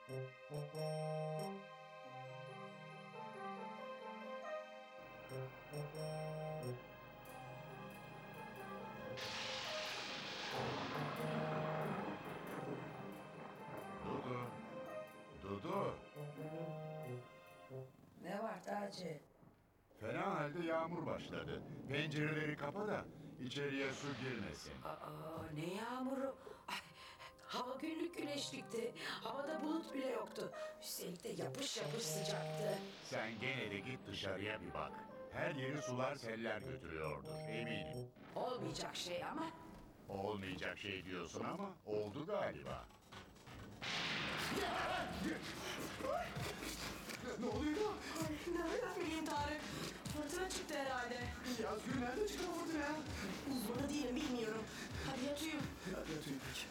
Dudu. Dudu. Ne var Taci? Fena halde yağmur başladı. Pencereleri kapa da içeriye su girmesin. Aa, ne yağmuru? Ay, hava günlük güneşlikti. Havada bulut bile yoktu. Üstelik de yapış yapış sıcaktı. Sen gene de git dışarıya bir bak. Her yeri sular seller götürüyordur eminim. Olmayacak şey ama. Olmayacak şey diyorsun ama oldu galiba. Ne oluyor? Nereden bileyim Tarık? Fırtına çıktı herhalde. Yazgül nerede çıktı o fırtına ya? Uzmanı değilim, bilmiyorum. Hadi yatayım. Hadi yatayım peki.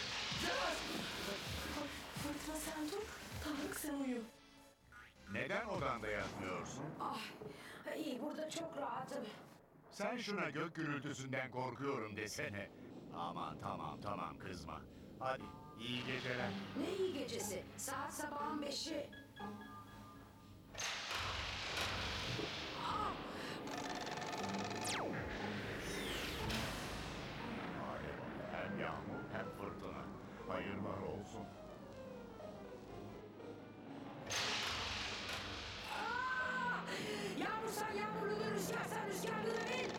Fırtına sen dur, Tarık sen uyu. Neden odanda yatmıyorsun? Ah, iyi burada çok rahatım. Sen şuna gök gürültüsünden korkuyorum desene. Aman tamam kızma. Hadi iyi geceler. Ne iyi gecesi. Saat sabahın 5'i. Hem yağmur hem fırtına. Hayırlar olsun. Yağmursan yağmurlu, rüzgarsan rüzgarlı bil.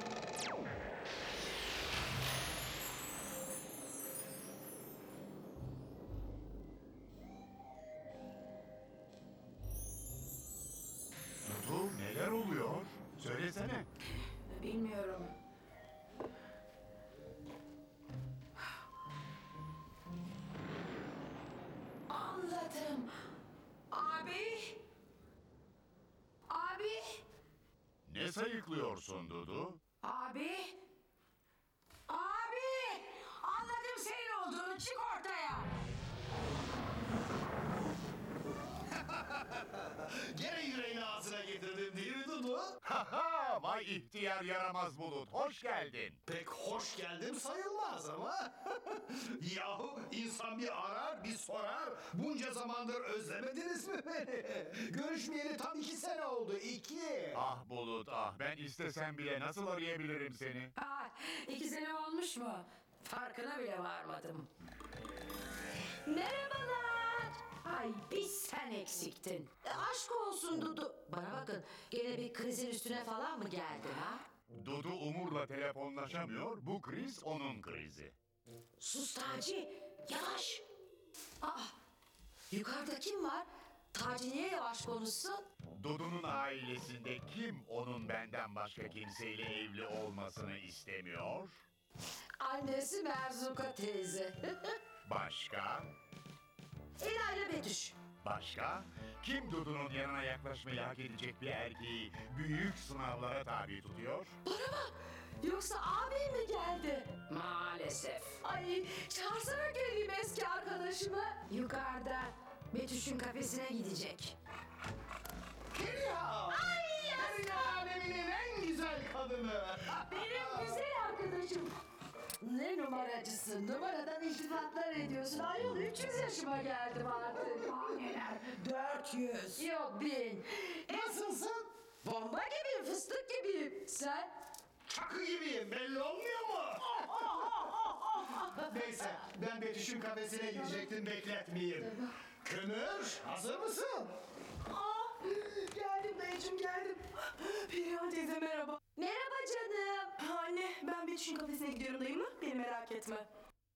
Dudu neler oluyor? Söylesene. Bilmiyorum. Anladım. Abi. Abi. Ne sayıklıyorsun Dudu? Abi. Abi. Anladım senin olduğunu. Çık ortaya. Gene yüreğini ağzına getirdim değil mi Dudu? Haha, vay ihtiyar yaramaz bulut. Hoş geldin. Pek hoş geldim sayılmaz ama. Yahu insan bir arar bir sorar. Bunca zamandır özlemediniz mi beni? Görüşmeyeli tam 2 sene oldu. 2. Ah bulut ah, ben istesem bile nasıl arayabilirim seni? Aa, 2 sene olmuş mu? Farkına bile varmadım. Merhabalar. Ay bir sen eksiktin. Aşk olsun Dudu. Bana bakın gene bir krizin üstüne falan mı geldin ha? Dudu Umur'la telefonlaşamıyor, bu kriz onun krizi. Sus Taci. Yavaş. Aa, yukarıda kim var? Taci niye yavaş konuşsun? Dudu'nun ailesinde kim onun benden başka kimseyle evli olmasını istemiyor? Annesi Merzuka teyze. Başka? Ela ile Betüş. Başka? Kim Dudu'nun yanına yaklaşmayı hak edecek bir erkeği büyük sınavlara tabi tutuyor? Bana bak. Yoksa abi mi geldi? Maalesef. Ay çağırsana geleyim eski arkadaşımı. Yukarıda. Betüş'ün kafesine gidecek. Geliyor. Dünya aleminin en güzel kadını. Benim güzel arkadaşım. Ne numaracısın? Numaradan iltifatlar ediyorsun. Ayol 300 yaşıma geldim artık. Neler? 400. Yok 1000. Nasılsın? Bomba gibiyim, fıstık gibiyim. Sen? Çakı gibiyim belli olmuyor mu? Neyse ben Betüş'ün kafesine gidecektim bekletmeyeyim. Kömür hazır mısın? Geldim dayıcım, geldim. Perihan teyze merhaba. Merhaba canım. Anne, ben Betüş'ün kafesine gidiyorum dayımla. Beni merak etme.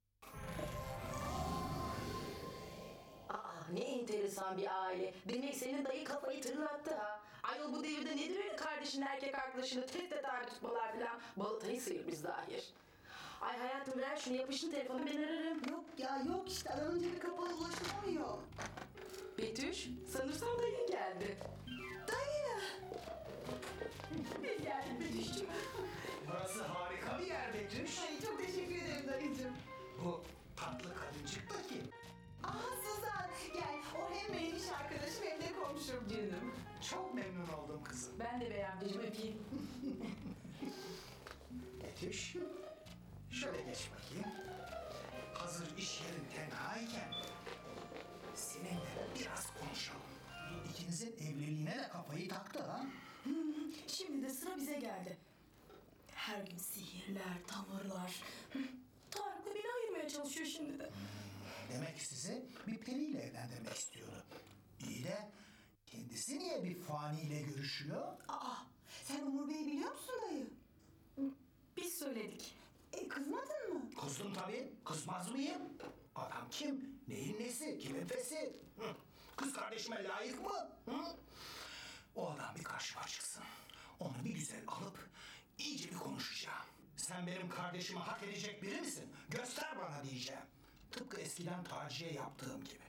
Aa, ne enteresan bir aile. Demek senin dayı kafayı tırlattı ha. Ayol bu devirde nedir öyle kardeşin erkek arkadaşını test tabi tutmalar filan. Balatayı sıyırmış zahir. Ay hayatım ver şunu yapışın telefonu ben ararım. Yok ya yok işte aranınca bir kapalı ulaşılamıyor. Betüş sanırsam dayın geldi. Dayı. Biz geldik Betüş'cüğüm. Burası harika bir yer Betüş. Ay çok teşekkür ederim dayıcığım. Bu tatlı kadıncık da kim? Aa Suzan gel o hem benim iş arkadaşım hem de komşum. Canım. Çok memnun oldum kızım. Ben de beğendim öpeyim. Betüş, şöyle geç bakayım. Hazır iş yerin tenhayken seninle geldi. Her gün sihirler, tavırlar. Tarık'la beni ayırmaya çalışıyor şimdi de. Demek sizi bir periyle evlendirmek istiyordu. İyi de kendisi niye bir faniyle görüşüyor? Aa, sen Umur Bey'i biliyor musun dayı? Biz söyledik. Kızmadın mı? Kızdım tabii. Kızmaz mıyım? Adam kim? Neyin nesi? Kimin fesi? Hı? Kız kardeşime layık mı? Hı? O adam bir karşıma çıksın. Onu bir güzel alıp iyice bir konuşacağım. Sen benim kardeşimi hak edecek biri misin? Göster bana diyeceğim. Tıpkı eskiden Taci'ye yaptığım gibi.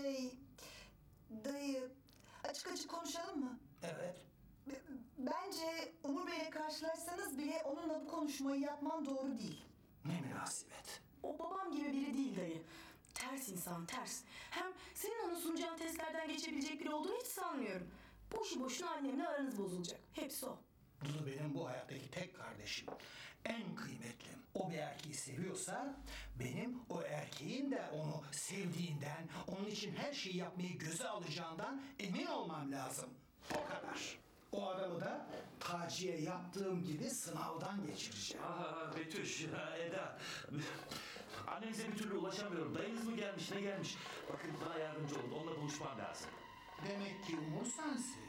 Dayı, açık açık konuşalım mı? Evet. Bence Umur Bey'le karşılaşsanız bile onunla bu konuşmayı yapman doğru değil. Ne münasebet. O babam gibi biri değil dayı. Ters insan, ters. Hem senin ona sunacağın testlerden geçebilecek biri olduğunu hiç sanmıyorum. Boşu boşuna annemle aranız bozulacak. Hepsi o. Dudu benim bu hayattaki tek kardeşim. En kıymetlim. O bir erkeği seviyorsa benim o erkeğin de onu sevdiğinden, onun için her şeyi yapmayı göze alacağından emin olmam lazım. O kadar. O adamı da Taci'ye yaptığım gibi sınavdan geçireceğim. Betüş, Eda. Annenize bir türlü ulaşamıyorum. Dayınız mı gelmiş, ne gelmiş? Bakın bana yardımcı olun, onunla buluşmam lazım. Demek ki Umur sensin.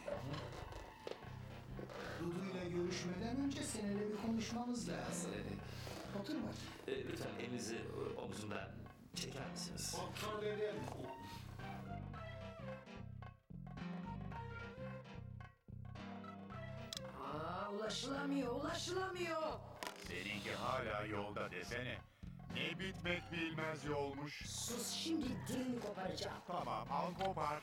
Dudu'yla görüşmeden önce seninle bir konuşmamız lazım. Otur bakayım. Lütfen elinizi omzumdan çeker misiniz? Otur dedim. Ulaşılamıyor. Seninki hala yolda desene. Ne bitmek bilmez yolmuş. Sus, şimdi dilini koparacağım. Tamam, al kopar.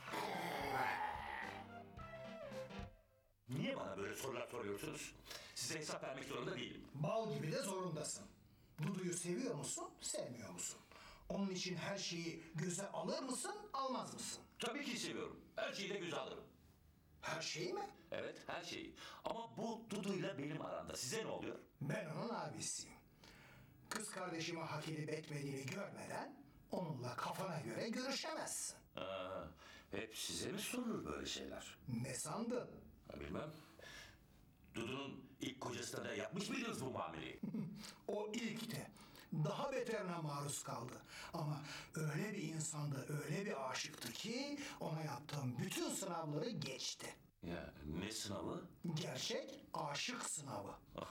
Niye bana böyle sorular soruyorsunuz? Size hesap vermek zorunda değilim. Bal gibi de zorundasın. Dudu'yu seviyor musun, sevmiyor musun? Onun için her şeyi göze alır mısın, almaz mısın? Tabii ki seviyorum. Her şeyi de göze alırım. Her şeyi mi? Evet, her şeyi. Ama bu Dudu'yla benim aramda. Size ne oluyor? Ben onun abisiyim. Kız kardeşimi hak edip etmediğini görmeden onunla kafana göre görüşemezsin. Hep size mi sorulur böyle şeyler? Ne sandın? Bilmem. Dudu'nun ilk kocasına da yapmış mıydınız bu muameleyi? O ilkte. Daha beterine maruz kaldı. Ama öyle bir insandı, öyle bir aşıktı ki ona yaptığım bütün sınavları geçti. Ya ne sınavı? Gerçek aşık sınavı.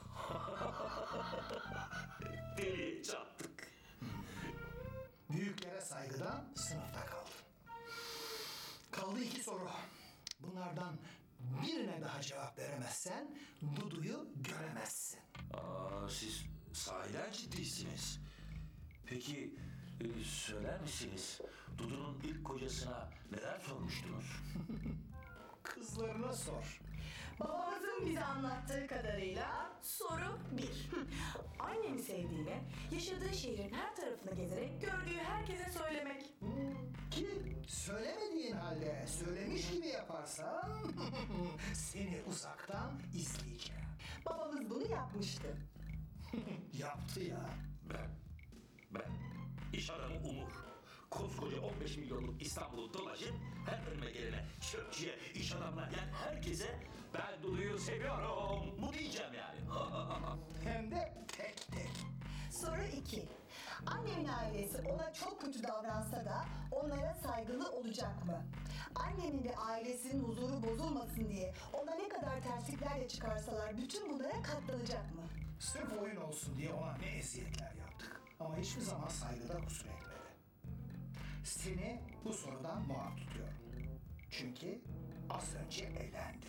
Deliye çattık. Büyüklere saygıdan sınıfta kaldın. Kaldı 2 soru. Bunlardan birine daha cevap veremezsen Dudu'yu göremezsin. Siz sahiden ciddisiniz. Peki söyler misiniz? Dudu'nun ilk kocasına neler sormuştunuz? Kızlarına sor. Babamızın bize anlattığı kadarıyla soru 1. Annemi sevdiğini, yaşadığı şehrin her tarafını gezerek gördüğü herkese söylemek. Ki söylemediğin halde söylemiş gibi yaparsan seni uzaktan izleyeceğim. Babamız bunu yapmıştı. Yaptı ya. Ben iş adamı Umur. Koskoca 15 milyonluk İstanbul'u dolaşıp her önüme gelene çöpçüye, iş adamına, yani herkese ben Dudu'yu seviyorum mu diyeceğim yani. Hem de tek tek. Soru 2. Annemin ailesi ona çok kötü davransa da onlara saygılı olacak mı? Annemin ve ailesinin huzuru bozulmasın diye ona ne kadar tersliklerle çıkarsalar bütün bunlara katlanacak mı? Sırf oyun olsun diye ona ne eziyetler yaptık. Ama hiçbir zaman saygıda kusur etmedi. Seni bu sorudan muaf tutuyorum. Çünkü az önce elendin.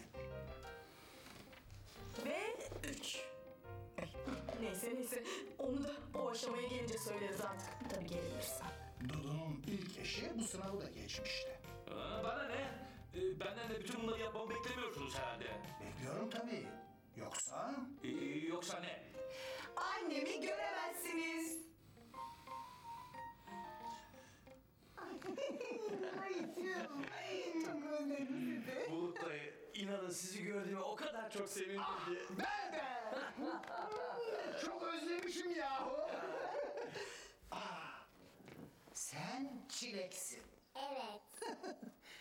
Ve 3. Neyse. Onu da o aşamaya gelince söyleriz artık. Tabii gelebilirsen. Dudu'nun ilk eşi bu sınavı da geçmişti. Bana ne? Benden de bütün bunları yapmamı beklemiyorsunuz herhalde. Bekliyorum tabii. Yoksa... Yoksa ne? Annemi göremezsiniz. Çok özledim sizi. Bulut dayı, inanın sizi gördüğüme o kadar çok sevindim ki. Ben de! Çok özlemişim yahu. Sen Çilek'sin. Evet.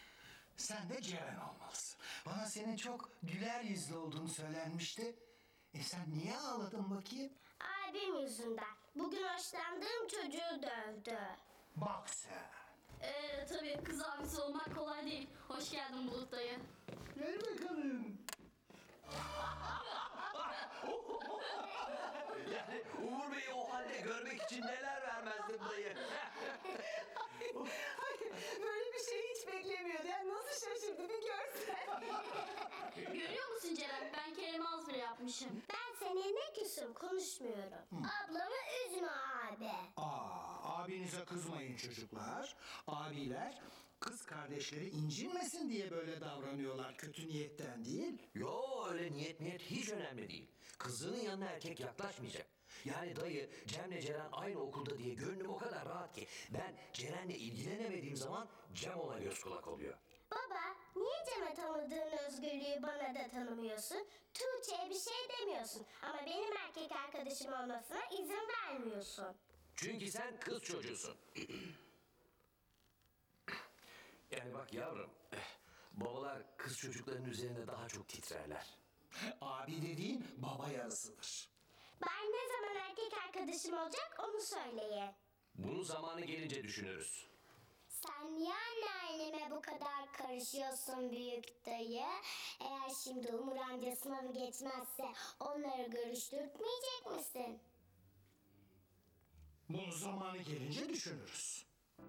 Sen de Ceren olmalısın. Bana senin çok güler yüzlü olduğunu söylenmişti. Sen niye ağladın bakayım? Abim yüzünden. Bugün hoşlandığım çocuğu dövdü. Bak sen. Tabii kız abisi olmak kolay değil. Hoş geldin Bulut dayı. Ver bakalım. Yani Umur Bey'i o halde görmek için neler vermezdim dayı. Böyle bir şey hiç beklemiyordu. Yani nasıl şaşırdı bir görsen. Görüyor musun Ceren? Ben Kerem'e az bile yapmışım. Ben seninle küsüm konuşmuyorum. Ablamı üzme abi. Abinize kızmayın çocuklar. Abiler kız kardeşleri incinmesin diye böyle davranıyorlar. Kötü niyetten değil. Yo öyle niyet hiç önemli değil. Kızının yanına erkek yaklaşmayacak. Yani dayı Cem'le Ceren aynı okulda diye gönlüm o kadar rahat ki ben Ceren'le ilgilenemediğim zaman Cem ona göz kulak oluyor. Baba, niye Cem'e tanıdığın özgürlüğü bana da tanımıyorsun? Tuğçe'ye bir şey demiyorsun. Ama benim erkek arkadaşım olmasına izin vermiyorsun. Çünkü sen kız çocuğusun. Yani bak yavrum, babalar kız çocuklarının üzerine daha çok titrerler. Abi dediğin baba yarısıdır. Ben ne zaman erkek arkadaşım olacak onu söyleyin. Bunu zamanı gelince düşünürüz. Sen niye anneanneme bu kadar karışıyorsun büyük dayı? Eğer şimdi Umur amca sınavı geçmezse onları görüştürtmeyecek misin? Bunu zamanı gelince düşünürüz.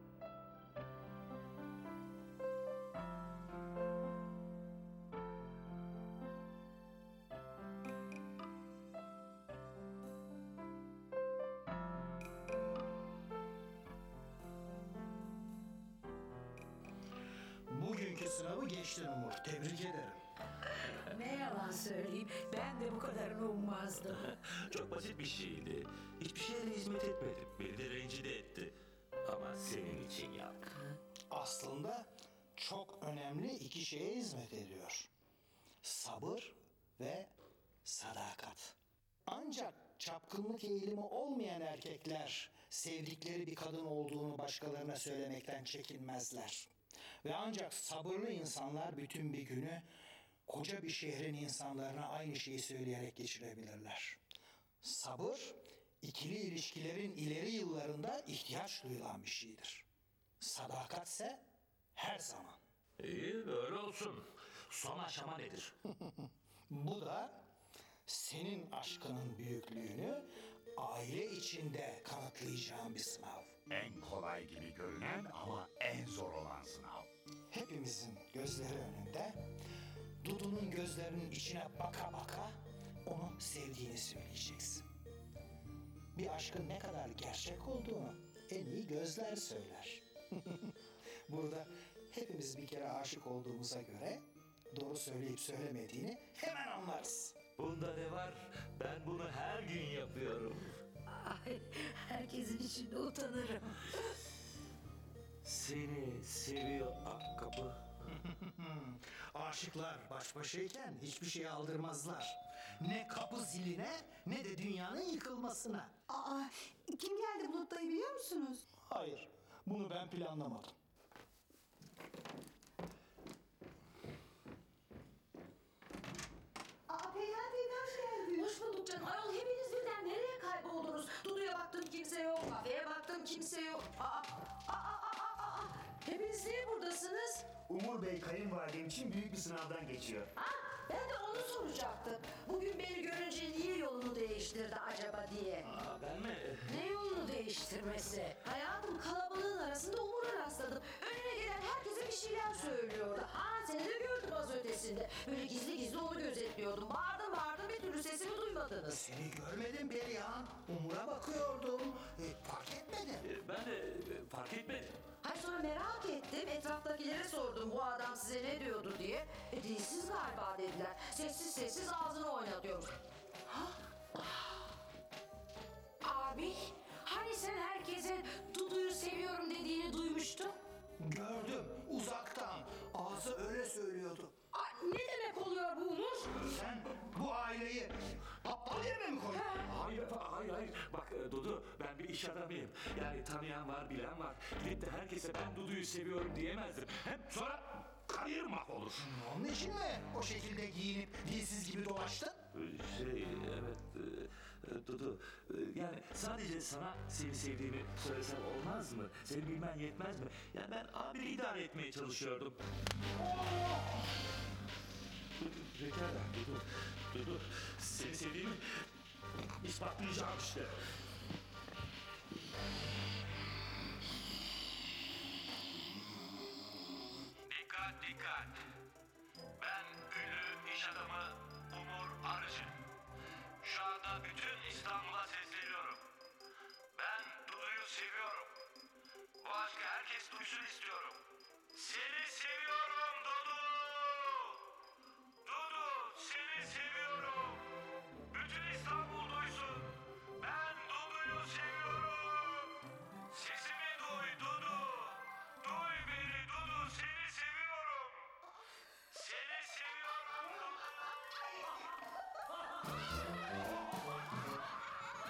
Bugünkü sınavı geçtin Umur. Tebrik ederim. Ne yalan söyleyeyim, ben de bu kadarını ummazdım. Çok basit bir şeydi. Hiçbir şeylere hizmet etmedim. Beni de rencide etti. Ama senin için yaptım. Aslında çok önemli iki şeye hizmet ediyor. Sabır ve sadakat. Ancak çapkınlık eğilimi olmayan erkekler sevdikleri bir kadın olduğunu başkalarına söylemekten çekinmezler. Ve ancak sabırlı insanlar bütün bir günü koca bir şehrin insanlarına aynı şeyi söyleyerek geçirebilirler. Sabır, ikili ilişkilerin ileri yıllarında ihtiyaç duyulan bir şeydir. Sadakatse her zaman. İyi böyle olsun. Son aşama nedir? Bu da senin aşkının büyüklüğünü aile içinde kanıtlayacağın bir sınav. En kolay gibi görünen ama en zor olan sınav. Hepimizin gözleri önünde, Dudu'nun gözlerinin içine baka baka onu sevdiğini söyleyeceksin. Bir aşkın ne kadar gerçek olduğunu en iyi gözler söyler. Burada hepimiz bir kere aşık olduğumuza göre doğru söyleyip söylemediğini hemen anlarız. Bunda ne var? Ben bunu her gün yapıyorum. Ay, herkesin içinde utanırım. Seni seviyor kapı. Aşıklar baş başayken hiçbir şey aldırmazlar. Ne kapı ziline ne de dünyanın yıkılmasına. Aa, kim geldi Bulut dayı biliyor musunuz? Hayır, bunu ben planlamadım. Perihan teyze hoş geldin. Hoş bulduk canım. Ayol hepiniz birden nereye kayboldunuz? Dudu'ya baktım kimse yok. Kafeye baktım kimse yok. Hepiniz niye buradasınız? Umur Bey kayınvalidem için büyük bir sınavdan geçiyor. Ben de onu soracaktım. Bugün beni görünce niye yolunu değiştirdi acaba diye. Ben mi? Ne yolunu değiştirmesi? Hayatım kalabalığın arasında Umur'a rastladım. Önüne gelen herkese bir şeyler söylüyordu. Seni de gördüm az ötesinde. Böyle gizli gizli onu gözetliyordum. Bağırdım bir türlü sesimi duymadınız. Seni görmedim Perihan. Umur'a bakıyordum. Fark etmedim. Ben de fark etmedim. Hayır sonra merak ettim. Etraftakilere sordum bu adam size ne diyordu diye. Dilsiz galiba dediler. Sessiz ağzını oynatıyor. Abi hani sen herkese Dudu'yu seviyorum dediğini duymuştun? Gördüm uzaktan. Ağzı öyle söylüyordu. Ne demek oluyor bu Umur? Sen bu aileyi aptal yerine mi koydun? Hayır. Bak Dudu, ben bir iş adamıyım. Yani tanıyan var, bilen var. Gidip de herkese ben Dudu'yu seviyorum diyemezdim. Hem sonra kariyer mahvolur. Onun için mi o şekilde giyinip dilsiz gibi dolaştın? Evet Dudu, yani sadece sana seni sevdiğimi söylesem olmaz mı? Seni bilmen yetmez mi? Yani ben abini idare etmeye çalışıyordum. Pekala Dudu, seni sevdiğimi ispatlayacağım işte. Dikkat! Ben ünlü iş adamı Umur Arıcı. Şu anda bütün İstanbul'a sesleniyorum. Ben Dudu'yu seviyorum. Bu aşkı herkes duysun istiyorum. Seni seviyorum Dudu! Dudu, seni seviyorum. Bütün İstanbul duysun. Ben Dudu'yu seviyorum. Sesimi